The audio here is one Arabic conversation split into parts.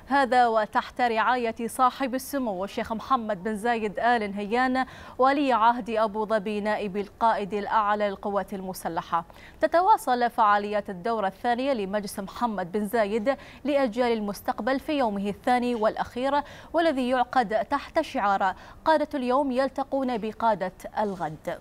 هذا وتحت رعاية صاحب السمو الشيخ محمد بن زايد آل نهيان ولي عهد أبو ظبي نائب القائد الأعلى للقوات المسلحة. تتواصل فعاليات الدورة الثانية لمجلس محمد بن زايد لأجيال المستقبل في يومه الثاني والأخير، والذي يعقد تحت شعار قادة اليوم يلتقون بقادة الغد.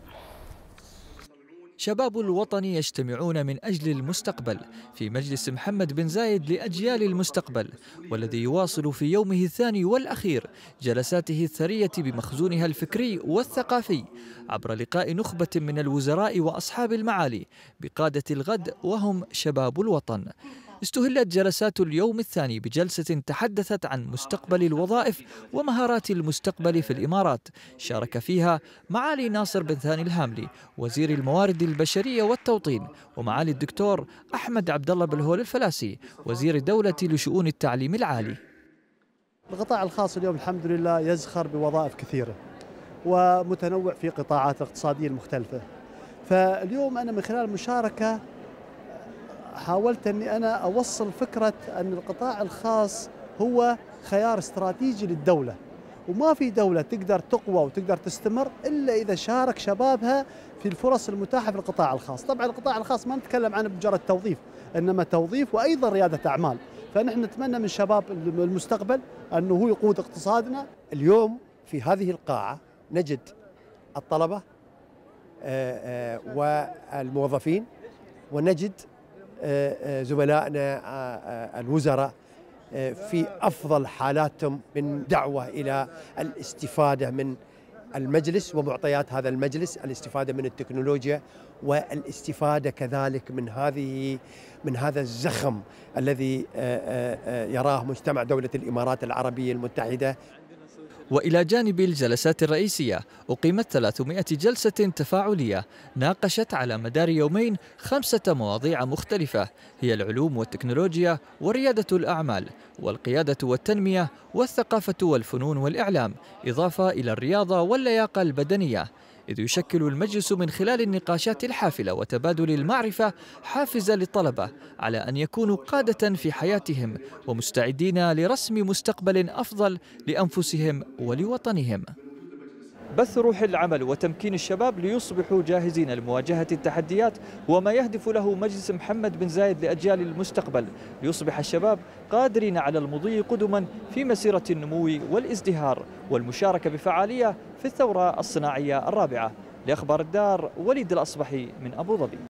شباب الوطن يجتمعون من أجل المستقبل في مجلس محمد بن زايد لأجيال المستقبل، والذي يواصل في يومه الثاني والأخير جلساته الثرية بمخزونها الفكري والثقافي عبر لقاء نخبة من الوزراء وأصحاب المعالي بقادة الغد وهم شباب الوطن. استهلت جلسات اليوم الثاني بجلسة تحدثت عن مستقبل الوظائف ومهارات المستقبل في الإمارات، شارك فيها معالي ناصر بن ثاني الهاملي وزير الموارد البشرية والتوطين، ومعالي الدكتور أحمد عبد الله بالهول الفلاسي وزير الدولة لشؤون التعليم العالي. القطاع الخاص اليوم الحمد لله يزخر بوظائف كثيرة ومتنوع في قطاعات الاقتصادية المختلفة، فاليوم أنا من خلال المشاركة حاولت أني أنا أوصل فكرة أن القطاع الخاص هو خيار استراتيجي للدولة، وما في دولة تقدر تقوى وتقدر تستمر إلا إذا شارك شبابها في الفرص المتاحة في القطاع الخاص. طبعا القطاع الخاص ما نتكلم عنه بمجرد توظيف، إنما توظيف وأيضا ريادة أعمال، فنحن نتمنى من شباب المستقبل أنه هو يقود اقتصادنا. اليوم في هذه القاعة نجد الطلبة والموظفين، ونجد زملائنا الوزراء في أفضل حالاتهم من دعوة إلى الاستفادة من المجلس ومعطيات هذا المجلس، الاستفادة من التكنولوجيا والاستفادة كذلك من هذا الزخم الذي يراه مجتمع دولة الإمارات العربية المتحدة. وإلى جانب الجلسات الرئيسية أقيمت 300 جلسة تفاعلية ناقشت على مدار يومين 5 مواضيع مختلفة، هي العلوم والتكنولوجيا وريادة الأعمال والقيادة والتنمية والثقافة والفنون والإعلام، إضافة إلى الرياضة واللياقة البدنية، إذ يشكل المجلس من خلال النقاشات الحافلة وتبادل المعرفة حافزة للطلبة على أن يكونوا قادة في حياتهم ومستعدين لرسم مستقبل أفضل لأنفسهم ولوطنهم. بث روح العمل وتمكين الشباب ليصبحوا جاهزين لمواجهة التحديات وما يهدف له مجلس محمد بن زايد لأجيال المستقبل، ليصبح الشباب قادرين على المضي قدما في مسيرة النمو والازدهار والمشاركة بفعالية في الثورة الصناعية الرابعة. لأخبار الدار، وليد الأصبحي من أبو ظبي.